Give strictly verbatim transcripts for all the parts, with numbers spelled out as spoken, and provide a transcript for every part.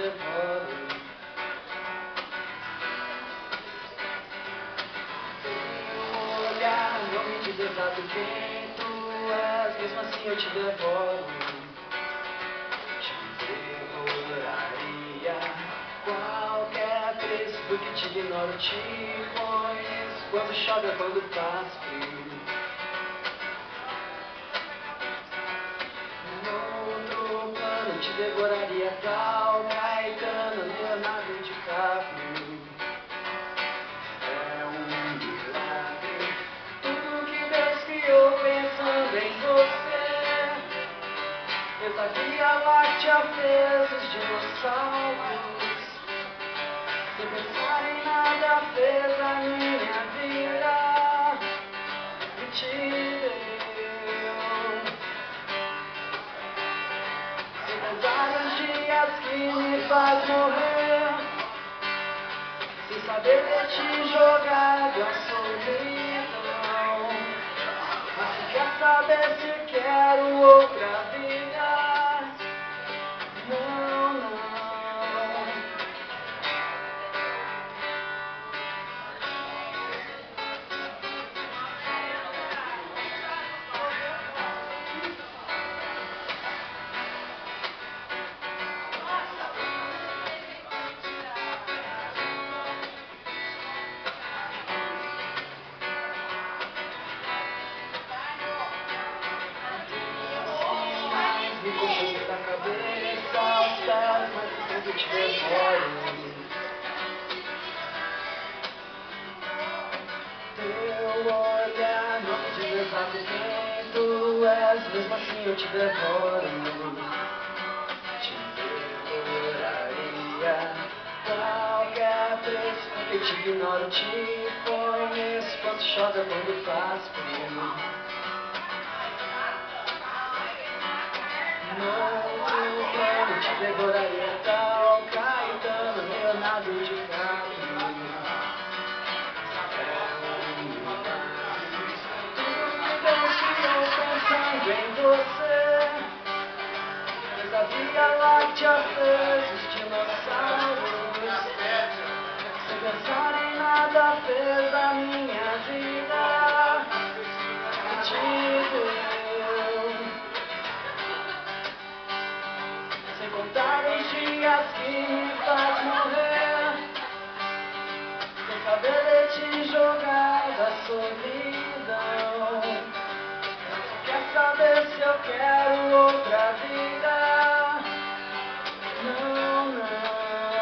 devoro. Teu olhar não me diz exato quem tu és, mesmo assim eu te devoro. Te devoraria qualquer preço, porque te ignoro, te conheço. Quando chove é quando faz frio. Te devoraria tal Caetano, Leonardo DiCaprio. É um milagre tudo que Deus criou pensando em você. Fez a Via Láctea, fez os dinossauros. Sem pensar em nada fez a minha vida e te deu. Vários dias que me faz morrer, sem saber ter te jogado a solidão. Mas se quer saber se quero outra vida, não, não. Me confunde da cabeça aos pés, mas eu sempre te devoro. Teu olhar não me diz exato quem tu és, mesmo assim eu te devoro. Te devoraria qualquer preço, porque te ignoro, te conheço. Quando chove é quando faz frio. Te devoraria tal Caetano, Leonardo DiCaprio. É um milagre tudo que Deus criou pensando em você. Fez a Via Láctea, fez os dinossauros. Sem pensar em nada fez a minha vida e te deu. Sem contar os dias que me faz morrer, sem saber de te jogar da solidão. Quer saber se eu quero outra vida? Não, não.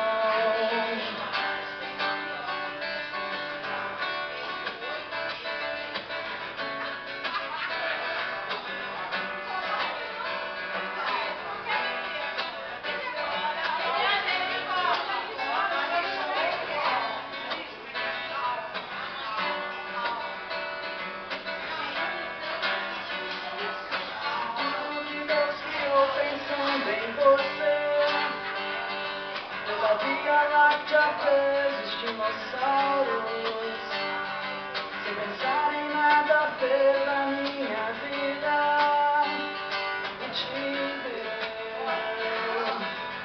Pensando em você, fez a Via Láctea, fez os dinossauros. Sem pensar em nada fez a minha vida e te deu.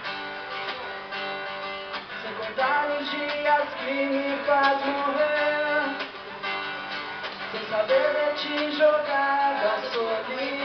Sem contar os dias que me faz morrer, sem saber de te jogar da solidão.